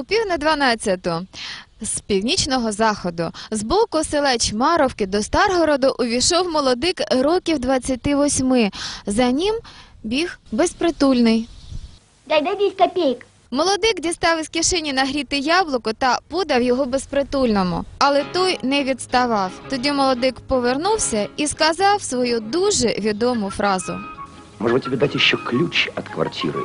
О 11:50 з північного заходу, з боку села Чмаровки до Старгороду увійшов молодик років 28. За ним біг безпритульний. Дай 10 копеек. Молодик дістав із кишені нагріте яблуко та подав його безпритульному. Але той не відставав. Тоді молодик повернувся і сказав свою дуже відому фразу. Может быть, тебе дать еще ключ от квартиры,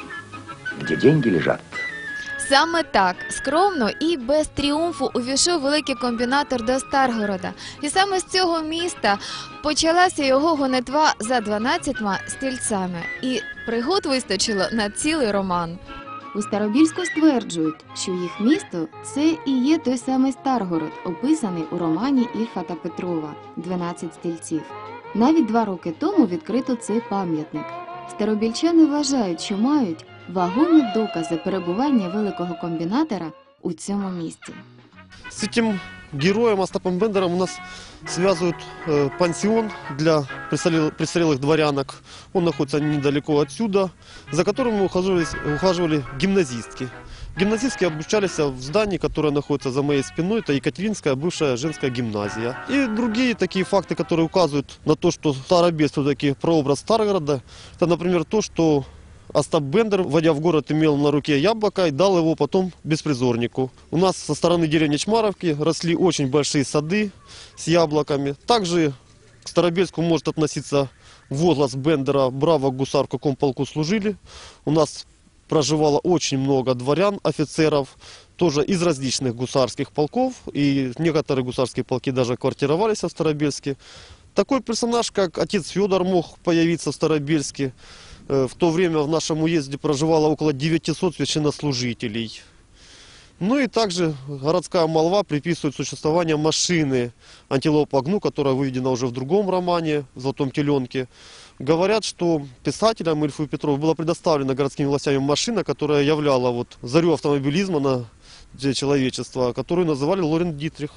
где деньги лежат? Саме так, скромно і без тріумфу увійшов великий комбінатор до Старгорода. І саме з цього міста почалася його гонитва за 12 стільцями. І пригод вистачило на цілий роман. У Старобільську стверджують, що їх місто – це і є той самий Старгород, описаний у романі Ільфа та Петрова «12 стільців». Навіть 2 роки тому відкрито цей пам'ятник. Старобільчани вважають, що мають вагомі докази перебування великого комбінатора у цьому місті. С этим героем Остапом Бендером у нас связывают пансион для престарелых дворянок. Он находится недалеко отсюда, за которым ухаживали гимназистки. Гимназистки обучались в здании, которое находится за моей спиной. Это Екатеринская бывшая женская гимназия. И другие такие факты, которые указывают на то, что Старобельск все-таки прообраз Старгорода. Это, например, то, что Остап Бендер, войдя в город, имел на руке яблоко и дал его потом беспризорнику. У нас со стороны деревни Чмаровки росли очень большие сады с яблоками. Также к Старобельску может относиться возглас Бендера «Браво, гусар, в каком полку служили». У нас проживало очень много дворян, офицеров, тоже из различных гусарских полков. И некоторые гусарские полки даже квартировались в Старобельске. Такой персонаж, как отец Федор, мог появиться в Старобельске. В то время в нашем уезде проживало около 900 священнослужителей. Ну и также городская молва приписывает существование машины «Антилопа Гну», которая выведена уже в другом романе «В золотом теленке». Говорят, что писателям Ильфу и Петрову была предоставлена городскими властями машина, которая являла зарю автомобилизма на человечества, которую называли Лорен Дитрих.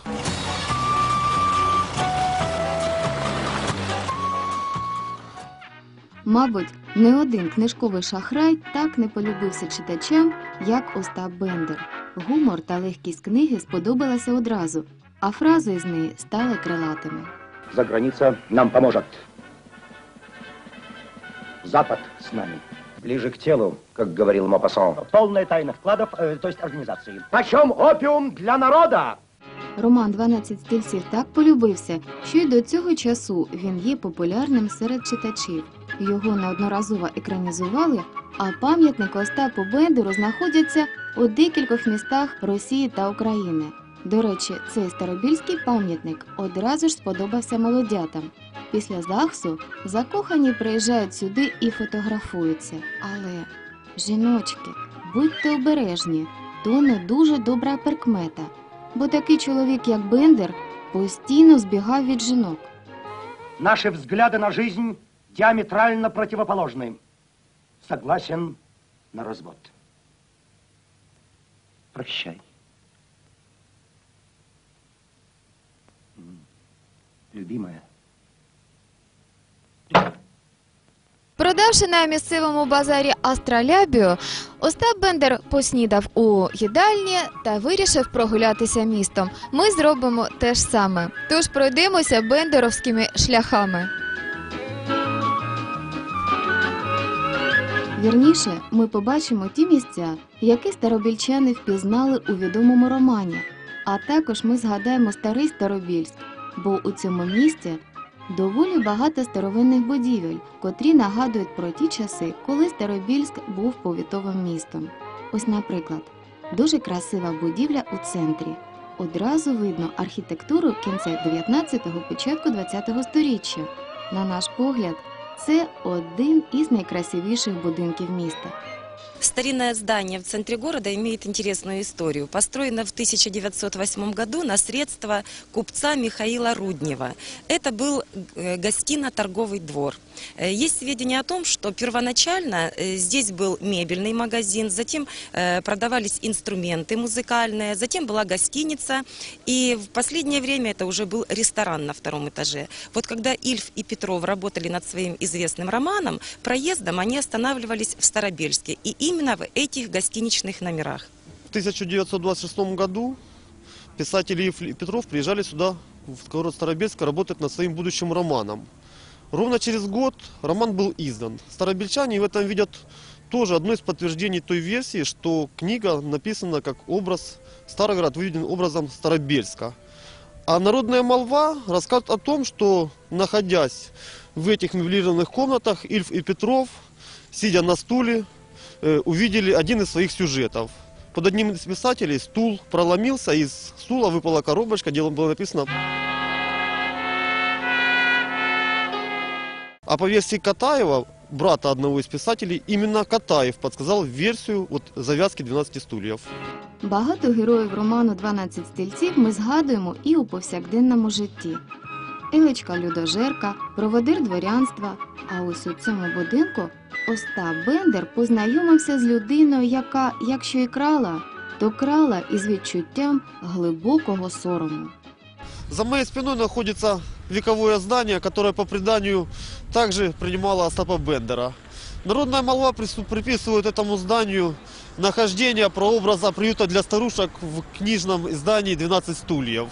Мабуть, не один книжковий шахрай так не полюбився читачам, як Остап Бендер. Гумор та легкість книги сподобалися одразу, а фрази з неї стали крилатими. Заграница нам поможет. Запад с нами. Ближе к телу, как говорил Мопассан. Полная тайна вкладов, то есть организации. Почем опиум для народа? Роман «12 стільців» так полюбився, що й до цього часу він є популярним серед читачів. Його неодноразово екранізували, а пам'ятники Остапу Бендеру знаходяться у декількох містах Росії та України. До речі, цей старобільський пам'ятник одразу ж сподобався молодятам. Після ЗАГСу закохані приїжджають сюди і фотографуються. Але, жіночки, будьте обережні, то не дуже добра прикмета. Бо такий чоловік, як Бендер, постійно збігав від жінок. Наши взгляды на жизнь диаметрально противоположны. Согласен на развод. Прощай. Любимая. Продавши на місцевому базарі астролябію, Остап Бендер поснідав у їдальні та вирішив прогулятися містом. Ми зробимо те ж саме. Тож пройдемося бендеровськими шляхами. Вірніше, ми побачимо ті місця, які старобільчани впізнали у відомому романі. А також ми згадаємо старий Старобільськ, бо у цьому місті доволі багато старовинних будівель, котрі нагадують про ті часи, коли Старобільськ був повітовим містом. Ось, наприклад, дуже красива будівля у центрі. Одразу видно архітектуру кінця 19-го, початку 20-го сторіччя. На наш погляд, це один із найкрасивіших будинків міста. Старинное здание в центре города имеет интересную историю. Построено в 1908 году на средства купца Михаила Руднева. Это был гостино-торговый двор. Есть сведения о том, что первоначально здесь был мебельный магазин, затем продавались инструменты музыкальные, затем была гостиница, и в последнее время это уже был ресторан на 2-м этаже. Вот когда Ильф и Петров работали над своим известным романом, проездом они останавливались в Старобельске, и именно в этих гостиничных номерах. В 1926 году писатель Ильф и Петров приезжали сюда, в город Старобельск, работать над своим будущим романом. Ровно через год роман был издан. Старобельчане в этом видят тоже одно из подтверждений той версии, что книга написана как образ, Старогород выведен образом Старобельска. А народная молва рассказывает о том, что, находясь в этих меблированных комнатах, Ильф и Петров, сидя на стуле, увидели один из своих сюжетов. Под одним из писателей стул проломился, из стула выпала коробочка, где было написано. А по версии Катаева, брата одного из писателей, именно Катаев подсказал версію зав'язки 12 стульев. Багато героїв роману «12 стільців» ми згадуємо і у повсякденному житті. Елечка людожерка, проводир дворянства, а ось у цьому будинку Остап Бендер познайомився з людиною, яка, якщо і крала, то крала із відчуттям глибокого сорому. За моей спиной находится вековое здание, которое по преданию также принимало Остапа Бендера. Народная молва приписывает этому зданию нахождение прообраза приюта для старушек в книжном издании «12 стульев».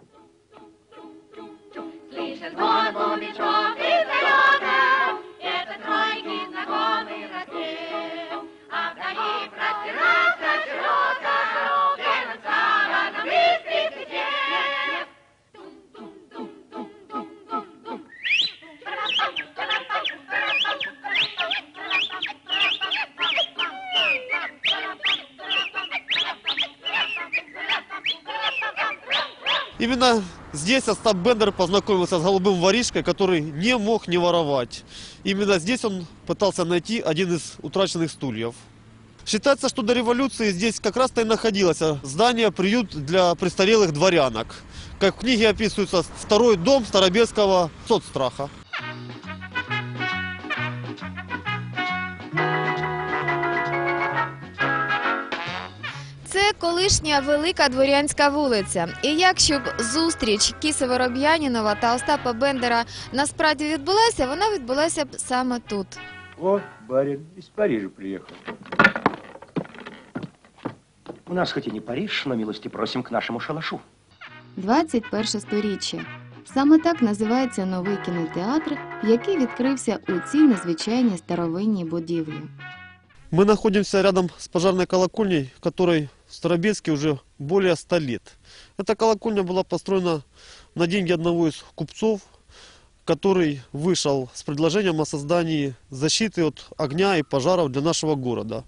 Именно здесь Остап Бендер познакомился с голубым воришкой, который не мог не воровать. Именно здесь он пытался найти один из утраченных стульев. Считается, что до революции здесь как раз-то и находилось здание-приют для престарелых дворянок. Как в книге описывается, второй дом Старобельского соцстраха. Це колишня Велика Дворянська вулиця. І якщо б зустріч Кісева-Роб'янінова та Остапа Бендера насправді відбулася, вона відбулася б саме тут. О, барин из Парижа приехал. У нас хоть и не Париж, но милости просим к нашему шалашу. 21 сторіччя. Саме так називається новий кінотеатр, який відкрився у цій незвичайній старовинній будівлі. Мы находимся рядом с пожарной колокольней, которой в Старобельске уже более 100 лет. Эта колокольня была построена на деньги одного из купцов, который вышел с предложением о создании защиты от огня и пожаров для нашего города.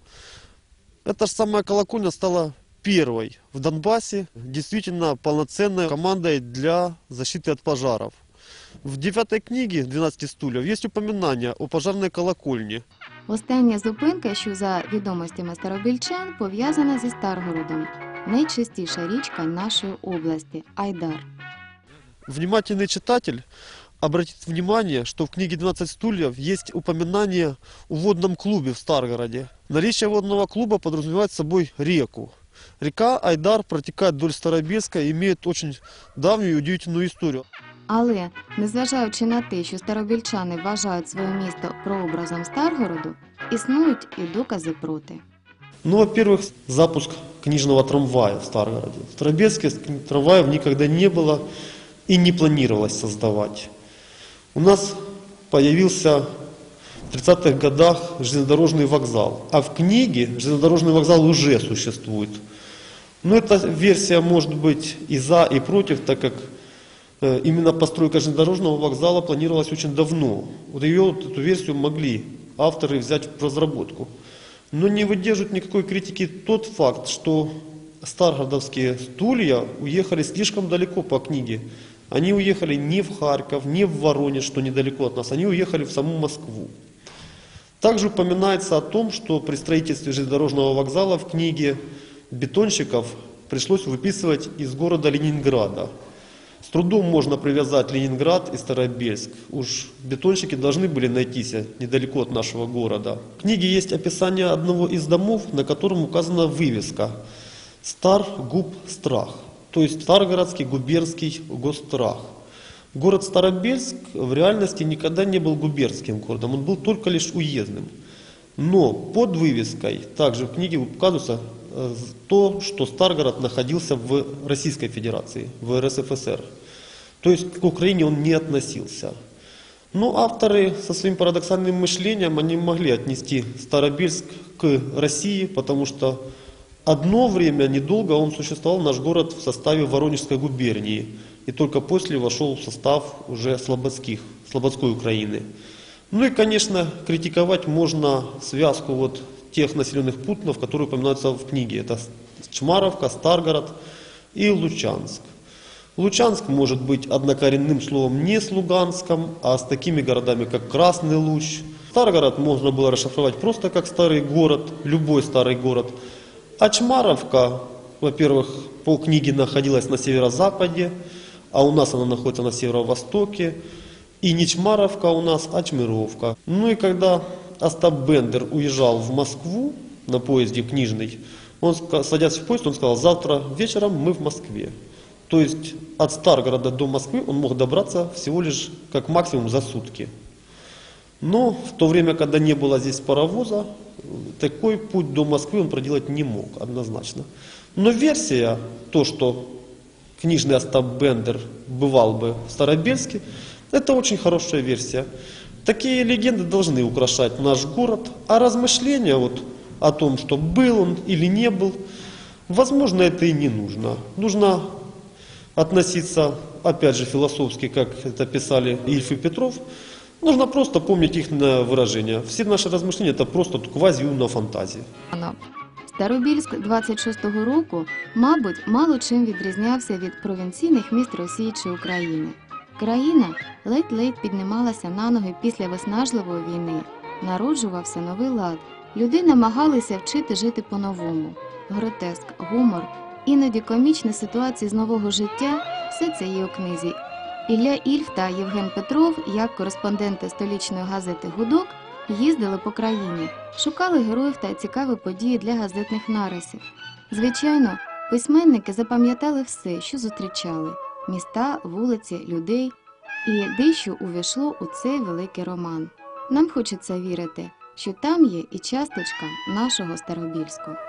Эта же самая колокольня стала первой в Донбассе действительно полноценной командой для защиты от пожаров. В 9 книге «12 стульев» есть упоминание о пожарной колокольне. Остання зупинка, що за відомостями старобільчан, пов'язана зі Старгородом. Найчистіша річка нашої області – Айдар. Внимательный читатель обратит внимание, что в книге «12 стульев» есть упоминание о водном клубе в Старгороде. Наличие водного клуба подразумевает собой реку. Река Айдар протекает вдоль Старобельска и имеет очень давнюю и удивительную историю. Але, незважаючи на те, що старобільчани вважають своє місто прообразом Старгороду, існують і докази проти. Ну, во-первых, запуск книжного трамвая в Старгороде. В Старобельске трамваев никогда не было и не планировалось создавать. У нас появился в 30-х годах железнодорожный вокзал, а в книге железнодорожный вокзал уже существует. Но эта версия может быть и за, и против, так как именно постройка железнодорожного вокзала планировалась очень давно. Эту версию могли авторы взять в разработку. Но не выдерживает никакой критики тот факт, что старгородовские стулья уехали слишком далеко по книге. Они уехали не в Харьков, не в Воронеж, что недалеко от нас, они уехали в саму Москву. Также упоминается о том, что при строительстве железнодорожного вокзала в книге бетонщиков пришлось выписывать из города Ленинграда. С трудом можно привязать Ленинград и Старобельск. Уж бетонщики должны были найтись недалеко от нашего города. В книге есть описание одного из домов, на котором указана вывеска «Старгубстрах», то есть Старгородский губернский госстрах. Город Старобельск в реальности никогда не был губернским городом, он был только лишь уездным. Но под вывеской, также в книге указывается то, что Старгород находился в Российской Федерации, в РСФСР. То есть к Украине он не относился. Но авторы со своим парадоксальным мышлением, они могли отнести Старобельск к России, потому что одно время, недолго, он существовал, наш город, в составе Воронежской губернии. И только после вошел в состав уже Слободской Украины. Ну и, конечно, критиковать можно связку вот тех населенных пунктов, которые упоминаются в книге. Это Чмаровка, Старгород и Лучанск. Лучанск может быть однокоренным словом не с Луганском, а с такими городами, как Красный Луч. Старгород можно было расшифровать просто как старый город, любой старый город. А Чмаровка, во-первых, по книге находилась на северо-западе, а у нас она находится на северо-востоке. И не Чмаровка у нас, а Чмировка. Ну и когда Остап Бендер уезжал в Москву на поезде книжный, он, садясь в поезд, он сказал: завтра вечером мы в Москве. То есть от Старгорода до Москвы он мог добраться всего лишь как максимум за сутки. Но в то время, когда не было здесь паровоза, такой путь до Москвы он проделать не мог однозначно. Но версия, то, что книжный Остап Бендер бывал бы в Старобельске, это очень хорошая версия. Такие легенды должны украшать наш город, а размышления вот о том, что был он или не был, возможно, это и не нужно. Нужно относиться, опять же, философски, как это писали Ильф и Петров. Нужно просто помнить их выражения. Все наши размышления – это просто квазіумна фантазія. Старобільськ 26-го року, мабуть, мало чим відрізнявся від провінційних міст Росії чи України. Країна ледь-ледь піднімалася на ноги після виснажливої війни. Народжувався новий лад. Люди намагалися вчити жити по-новому. Гротеск, гумор, іноді комічні ситуації з нового життя – все це є у книзі. Ілля Ільф та Євген Петров, як кореспонденти столичної газети «Гудок», їздили по країні, шукали героїв та цікаві події для газетних нарисів. Звичайно, письменники запам'ятали все, що зустрічали – міста, вулиці, людей, і дещо увійшло у цей великий роман. Нам хочеться вірити, що там є і часточка нашого Старобільську.